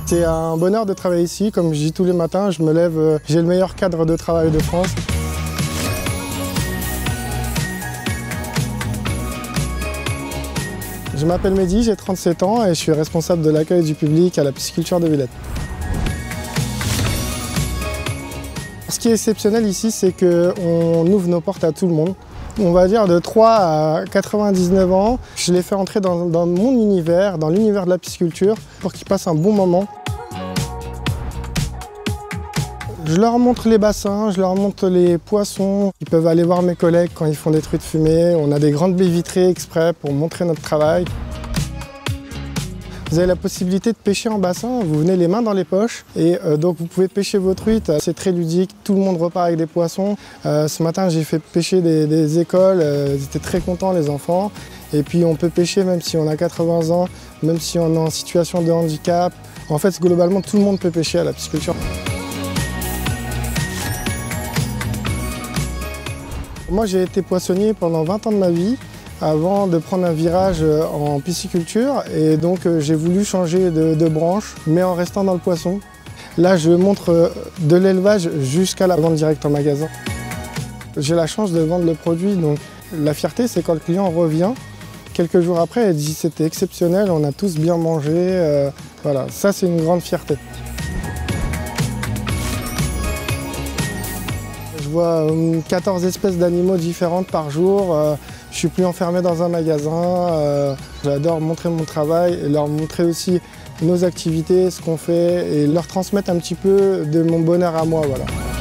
C'est un bonheur de travailler ici. Comme je dis tous les matins, je me lève, j'ai le meilleur cadre de travail de France. Je m'appelle Mehdi, j'ai 37 ans et je suis responsable de l'accueil du public à la pisciculture de Villette. Ce qui est exceptionnel ici, c'est qu'on ouvre nos portes à tout le monde. On va dire de 3 à 99 ans, je les fais entrer dans mon univers, dans l'univers de la pisciculture, pour qu'ils passent un bon moment. Je leur montre les bassins, je leur montre les poissons. Ils peuvent aller voir mes collègues quand ils font des truites fumées. On a des grandes baies vitrées exprès pour montrer notre travail. Vous avez la possibilité de pêcher en bassin, vous venez les mains dans les poches et donc vous pouvez pêcher vos truites, c'est très ludique, tout le monde repart avec des poissons. Ce matin j'ai fait pêcher des écoles, ils étaient très contents les enfants. Et puis on peut pêcher même si on a 80 ans, même si on est en situation de handicap. En fait globalement tout le monde peut pêcher à la pisciculture. Moi j'ai été poissonnier pendant 20 ans de ma vie, avant de prendre un virage en pisciculture et donc j'ai voulu changer de branche mais en restant dans le poisson. Là je montre de l'élevage jusqu'à la vente directe en magasin. J'ai la chance de vendre le produit donc la fierté c'est quand le client revient quelques jours après et dit c'était exceptionnel, on a tous bien mangé, voilà, ça c'est une grande fierté. Je vois 14 espèces d'animaux différentes par jour. Je suis plus enfermé dans un magasin. J'adore montrer mon travail et leur montrer aussi nos activités, ce qu'on fait et leur transmettre un petit peu de mon bonheur à moi. Voilà.